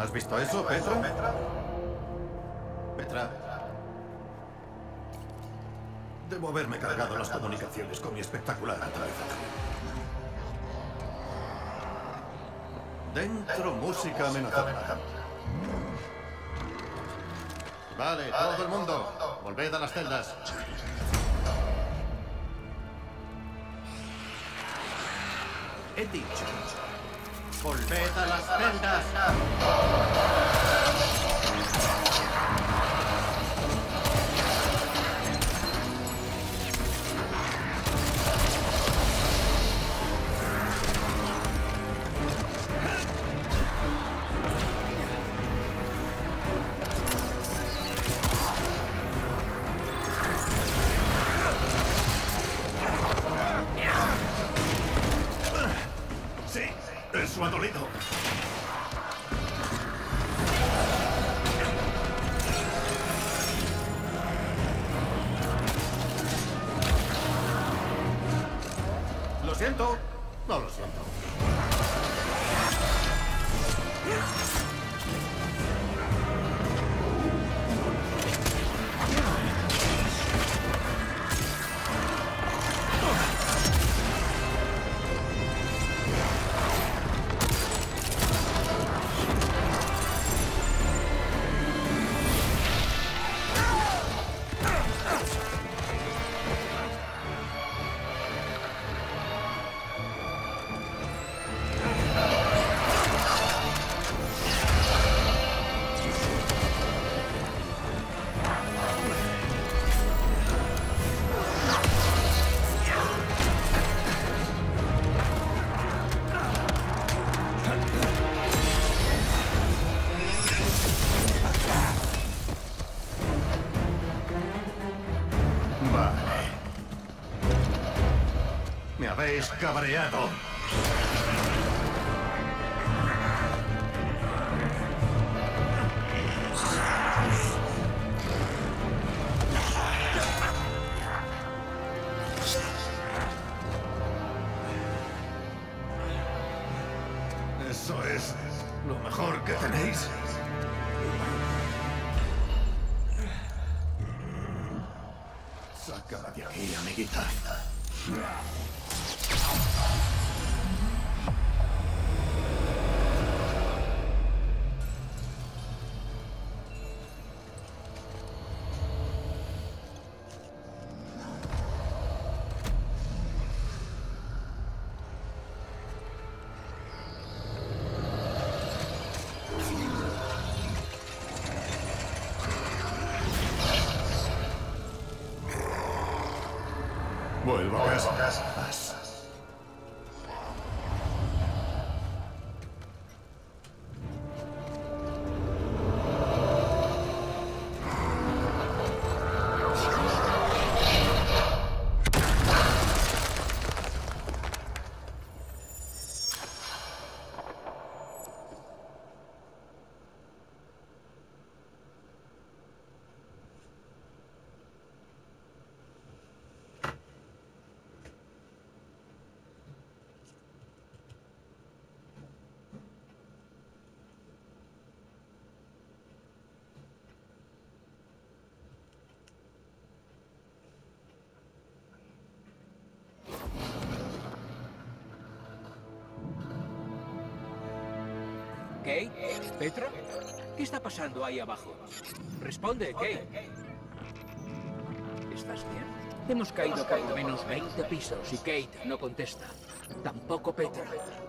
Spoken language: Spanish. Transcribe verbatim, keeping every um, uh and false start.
¿Has visto eso, Petra? Petra. Debo haberme cargado las comunicaciones con mi espectacular atravesaje. Dentro, música amenazadora. Vale, todo el mundo, volved a las celdas. He dicho, volved a las celdas. Eso ha dolido. Lo siento. No lo siento. Me habéis cabreado. ¿Eso es lo mejor que tenéis? Sácala de aquí, amiguita. Vuelvo a casa. ¿Kate? ¿Petra? ¿Qué está pasando ahí abajo? Responde, Kate. ¿Estás bien? Hemos caído por lo menos veinte pisos y Kate no contesta. Tampoco Petra.